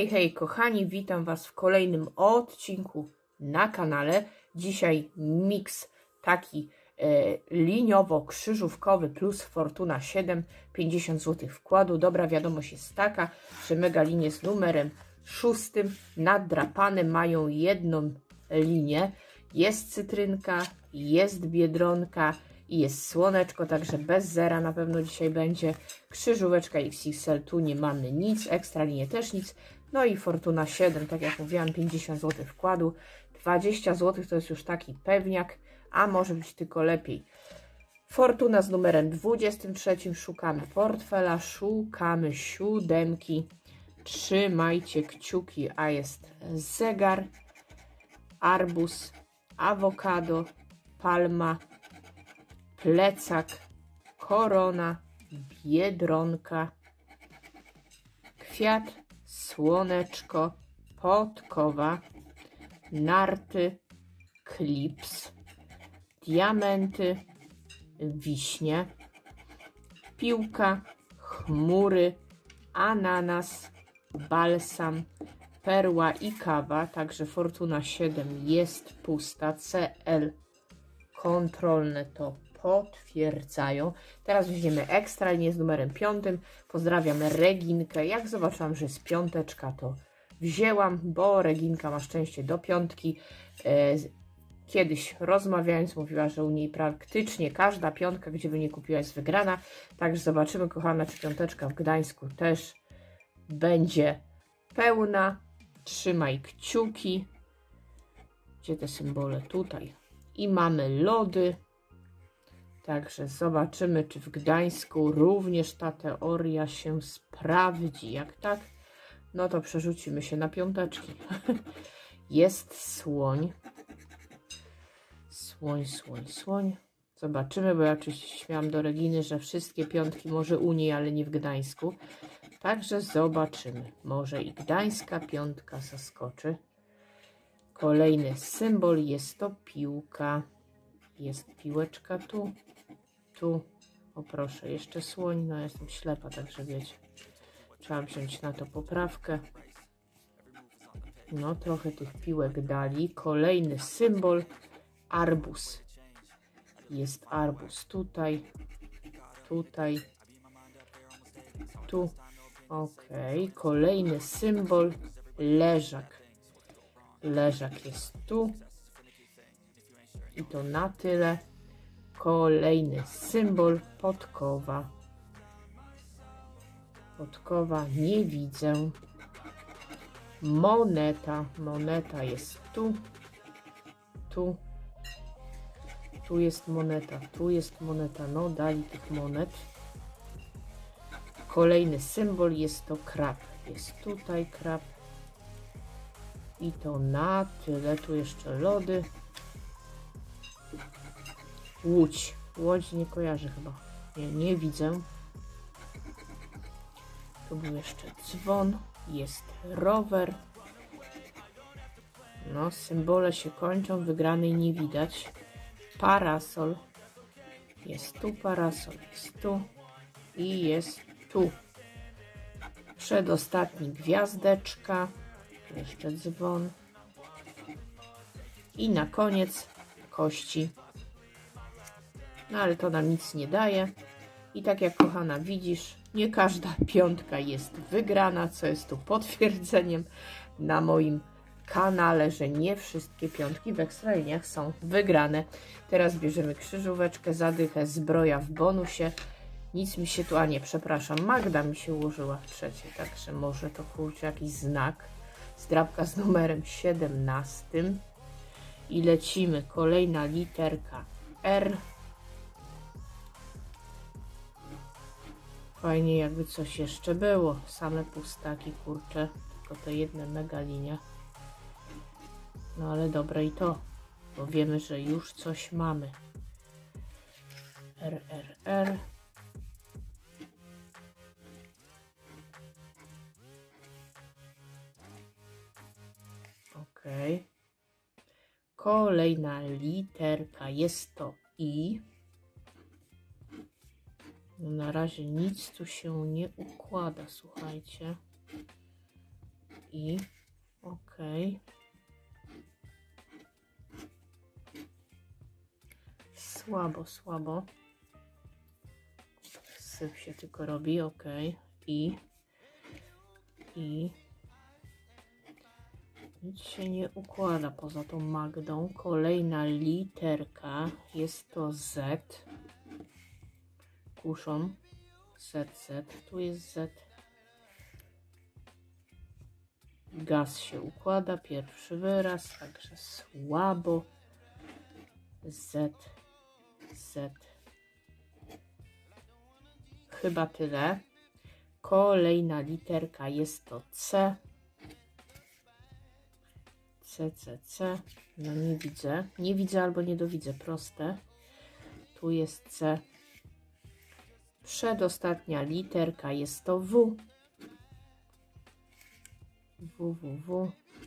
Hej, hej kochani, witam Was w kolejnym odcinku na kanale. Dzisiaj miks taki liniowo-krzyżówkowy plus Fortuna 7, 50 zł wkładu. Dobra wiadomość jest taka, że mega linie z numerem 6 naddrapane mają jedną linię. Jest cytrynka, jest biedronka i jest słoneczko, także bez zera na pewno dzisiaj będzie. Krzyżóweczka XXL, tu nie mamy nic, ekstra linie też nic. No i Fortuna 7, tak jak mówiłam, 50 zł wkładu. 20 zł to jest już taki pewniak, a może być tylko lepiej. Fortuna z numerem 23, szukamy portfela, szukamy siódemki. Trzymajcie kciuki, a jest zegar, arbuz, awokado, palma, plecak, korona, biedronka, kwiat, słoneczko, podkowa, narty, klips, diamenty, wiśnie, piłka, chmury, ananas, balsam, perła i kawa. Także Fortuna 7 jest pusta. CL kontrolne to potwierdzają. Teraz weźmiemy ekstra linię z numerem 5. Pozdrawiam Reginkę. Jak zobaczyłam, że jest piąteczka, to wzięłam, bo Reginka ma szczęście do piątki. Kiedyś rozmawiając mówiła, że u niej praktycznie każda piątka, gdzie by nie kupiła, jest wygrana. Także zobaczymy, kochana, czy piąteczka w Gdańsku też będzie pełna. Trzymaj kciuki. Gdzie te symbole? Tutaj. I mamy lody. Także zobaczymy, czy w Gdańsku również ta teoria się sprawdzi. Jak tak, no to przerzucimy się na piąteczki. Jest słoń. Słoń, słoń, słoń. Zobaczymy, bo ja oczywiście śmiałam do Reginy, że wszystkie piątki może u niej, ale nie w Gdańsku. Także zobaczymy. Może i gdańska piątka zaskoczy. Kolejny symbol jest to piłka. Jest piłeczka tu, tu. O proszę, jeszcze słoń. No jestem ślepa, także wiecie. Trzeba wziąć na to poprawkę. No trochę tych piłek dali. Kolejny symbol. Arbuz. Jest arbuz tutaj, tutaj, tu. Ok. Kolejny symbol. Leżak. Leżak jest tu. I to na tyle. Kolejny symbol. Podkowa. Podkowa nie widzę. Moneta. Moneta jest tu. Tu. Tu jest moneta. Tu jest moneta. No dali tych monet. Kolejny symbol jest to krab. Jest tutaj krab. I to na tyle. Tu jeszcze lody. Łódź. Łódź nie kojarzę chyba. Nie widzę. Tu był jeszcze dzwon. Jest rower. No, symbole się kończą. Wygranej nie widać. Parasol. Jest tu parasol. Jest tu. I jest tu. Przedostatni gwiazdeczka. Jeszcze dzwon. I na koniec kości. No ale to nam nic nie daje. I tak jak, kochana, widzisz, nie każda piątka jest wygrana, co jest tu potwierdzeniem na moim kanale, że nie wszystkie piątki w ekstraliniach są wygrane. Teraz bierzemy krzyżóweczkę, zadychę, zbroja w bonusie. Nic mi się tu, a nie, przepraszam, Magda mi się ułożyła w trzecie, także może to, kurczę, jakiś znak. Zdrabka z numerem 17. I lecimy. Kolejna literka R. Fajnie, jakby coś jeszcze było. Same pustaki, kurczę. Tylko te jedne mega linie. No ale dobre i to. Bo wiemy, że już coś mamy. R, R, R. Ok. Kolejna literka jest to I. No na razie nic tu się nie układa, słuchajcie. I. Ok. Słabo, słabo. Syp się tylko robi, ok. I. Nic się nie układa poza tą Magdą. Kolejna literka. Jest to Z. Kuszą. Z. Tu jest Z. Gaz się układa. Pierwszy wyraz. Także słabo. Z. Chyba tyle. Kolejna literka jest to C. C. No nie widzę. Nie widzę albo nie dowidzę. Proste. Tu jest C. Przedostatnia literka jest to W. W.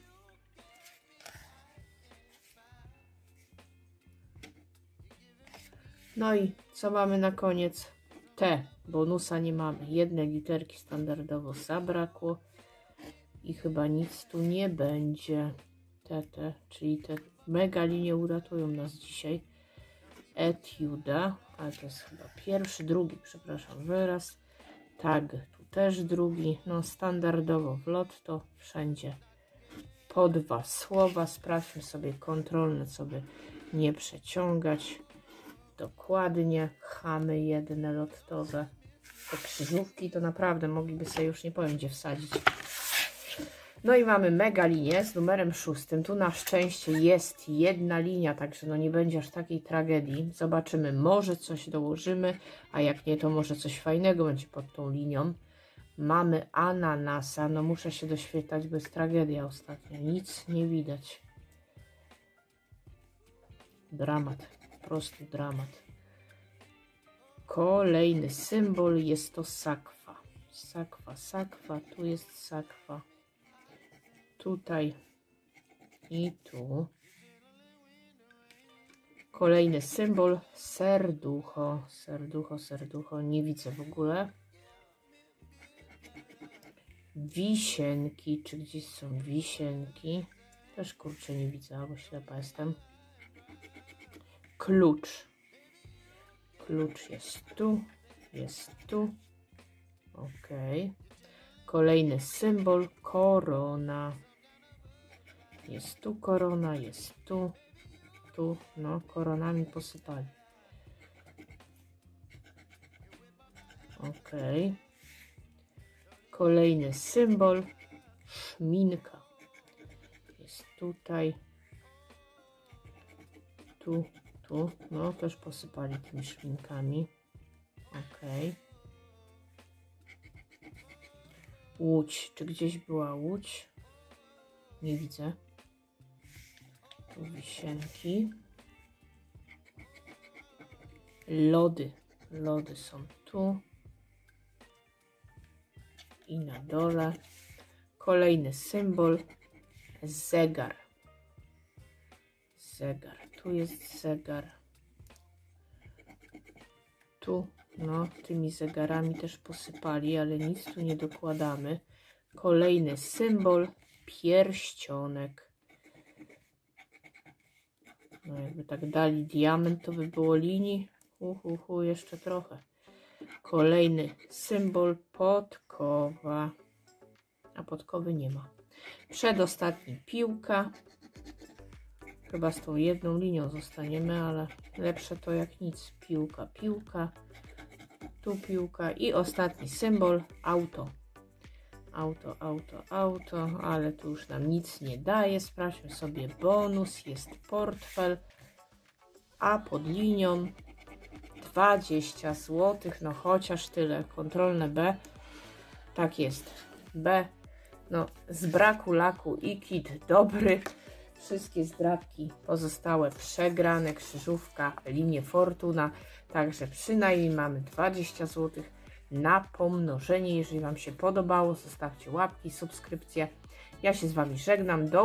No i co mamy na koniec? T. Bonusa nie mamy. Jednej literki standardowo zabrakło. I chyba nic tu nie będzie. TT, czyli te mega linie uratują nas dzisiaj. Etiuda, ale to jest chyba drugi, przepraszam, wyraz. Tag, tu też drugi. No standardowo w lotto wszędzie po 2 słowa. Sprawdźmy sobie kontrolne, co by nie przeciągać. Dokładnie. Chamy jedne lottowe. Te krzyżówki to naprawdę mogliby sobie już nie powiem gdzie wsadzić. No i mamy mega linię z numerem 6. Tu na szczęście jest jedna linia, także no nie będzie aż takiej tragedii. Zobaczymy, może coś dołożymy, a jak nie, to może coś fajnego będzie pod tą linią. Mamy ananasa, no muszę się doświetlać, bo jest tragedia ostatnia. Nic nie widać. Dramat, po prostu dramat. Kolejny symbol jest to sakwa. Sakwa, tu jest sakwa. Tutaj i tu. Kolejny symbol serducho. Serducho. Nie widzę w ogóle. Wisienki. Czy gdzieś są wisienki? Też kurczę nie widzę, bo ślepa jestem. Klucz. Klucz jest tu. Ok. Kolejny symbol korona. Jest tu korona, jest tu. No koronami posypali. Ok. Kolejny symbol szminka. Jest tutaj. Tu. No też posypali tymi szminkami. Ok. Łódź. Czy gdzieś była łódź? Nie widzę. Tu wisienki. Lody. Lody są tu. I na dole. Kolejny symbol. Zegar. Tu jest zegar. Tu. No, tymi zegarami też posypali, ale nic tu nie dokładamy. Kolejny symbol. Pierścionek. No jakby tak dali diament, to by było linii. Jeszcze trochę. Kolejny symbol. Podkowa. A podkowy nie ma. Przedostatni piłka. Chyba z tą jedną linią zostaniemy, ale lepsze to jak nic. Piłka. Tu piłka. I ostatni symbol. Auto. Auto, ale tu już nam nic nie daje. Sprawdźmy sobie bonus. Jest portfel, a pod linią 20 zł. No chociaż tyle. Kontrolne B. Tak jest. B. No z braku laku i kit dobry. Wszystkie zdrabki pozostałe przegrane. Krzyżówka, linie fortuna. Także przynajmniej mamy 20 zł. Na pomnożenie. Jeżeli Wam się podobało, zostawcie łapki, subskrypcje. Ja się z Wami żegnam. Do